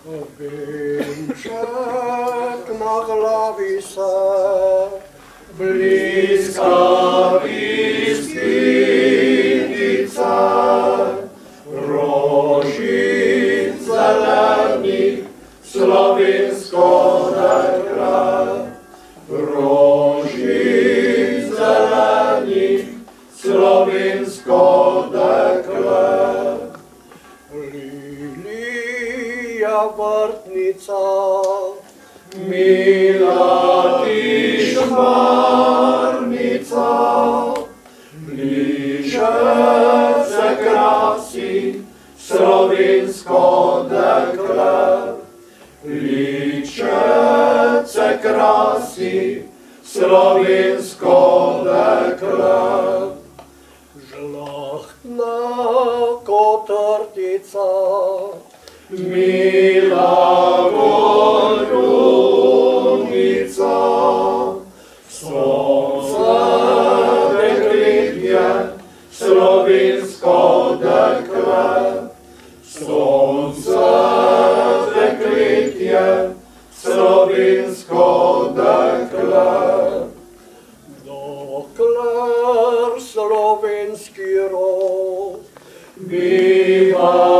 Węczek na glawice, Błyskawicznice, rożin zelenik, słowiańsko dekret. Rożin zelenik, słowiańsko dekret. lilia wartnica, Mila tyś marnica, bliżece krasi, słowiańsko dekret. Liczece krasi, słowiańsko dekret. żlachna kotartica, Mila gorlunica, słońce deklitnie, słowiańsko dekret. Słońce deklitnie, słowiańsko dekret. dokler słowiański rod, Viva